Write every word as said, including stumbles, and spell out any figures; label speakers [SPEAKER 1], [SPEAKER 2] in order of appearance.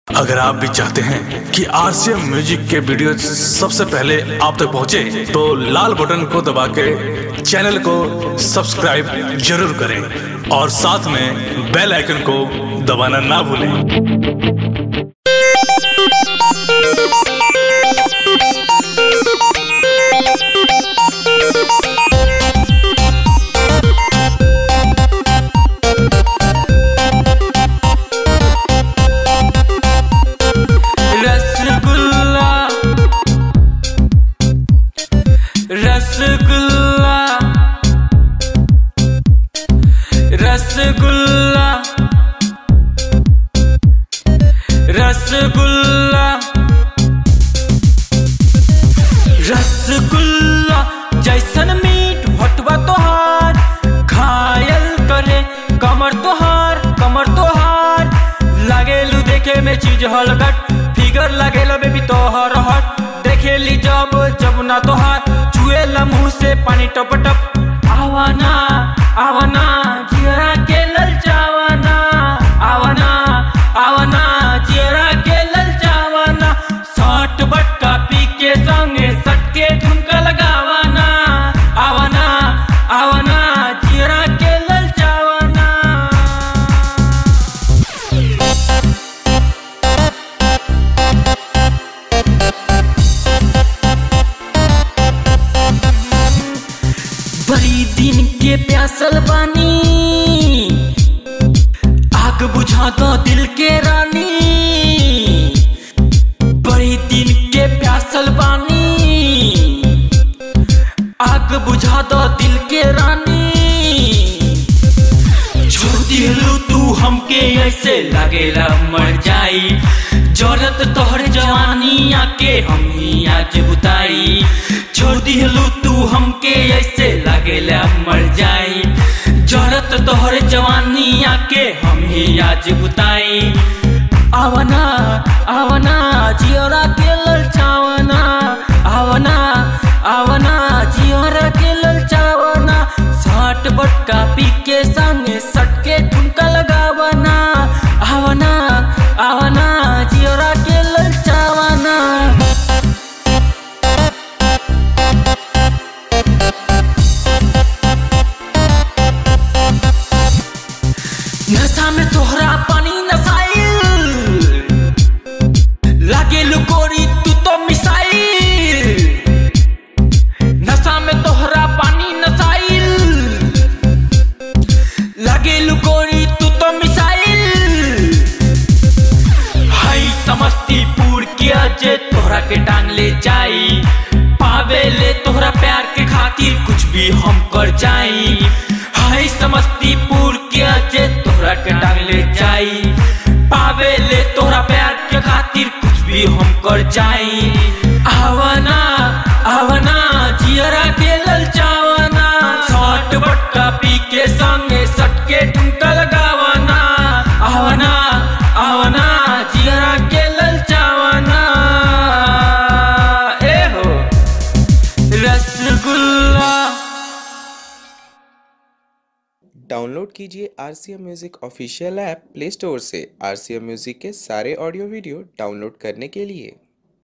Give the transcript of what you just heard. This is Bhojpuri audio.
[SPEAKER 1] अगर आप भी चाहते हैं कि आरसीएम म्यूजिक के वीडियो सबसे पहले आप तक पहुंचे, तो लाल बटन को दबा के चैनल को सब्सक्राइब जरूर करें और साथ में बेल आइकन को दबाना ना भूलें।
[SPEAKER 2] रसगुल्ला रसगुल्ला रसगुल्ला रसगुल्ला जैसन मीठ होठवा तोहार, घायल करे कमर तोहार कमर तोहार। लागेलू देखे में चीज हलगट, फिगर लागेला बेबी तोहर हट। देखेली जब जब ना तोहार, चुएला मुँह से पानी टप टप। आवाना आवाना जियरा के ललचावाना, आवाना आवाना जियरा के ललचावाना। सट बटका पी के संगे सट के ठुमका लगावाना, आवाना आवाना जियरा के ललचावाना। बड़ी दिन के प्यासल बानी, आग बुझा दो दिल के रानी। बड़ी दिन के प्यासल बानी, आग बुझा दो दिल के रानी। छोड़ दिलू तू हमके ऐसे लागेला मर जाई, जरूरत तोहर जवानी आके हम ही आज बुताई। छोड़ दिलू तू हमके ऐसे लागेला मर जाई, जरूरत तोहर जवानी आके हम ही आज बुताई। आवना आवना जियोरा के ललचावना, आवना आवना जियोरा के ललचावना। साठ बटका पी के संगे सट के ठुमका लगावना, आवना आवना जियोरा के ललचावना। नशा में तोहरा पानी नसाइल, लागे लुकोरी तू तो मिसाइल। नशा में तोहरा पानी नसाइल, लागे लुकोरी तू तो मिसाइल। हाय समस्तीपुर के अजय तोहरा के टांग ले जाई, पावे ले तोहरा प्यार के खातिर कुछ भी हम कर जाई। हाय समस्तीपुर के अजय तोहरा के टांग ले जाई, पावे ले तोहरा प्यार के खातिर कुछ भी हम कर जाई। आवना आवना जियरा के ललचावना, सट बटका पी के संगे सट के ठुमका लगावना, आवना आवना जियरा के ललचावना। ए हो रसगुल्ला।
[SPEAKER 3] डाउनलोड कीजिए RCM music official app play store से। आरसीएम म्यूजिक के सारे ऑडियो वीडियो डाउनलोड करने के लिए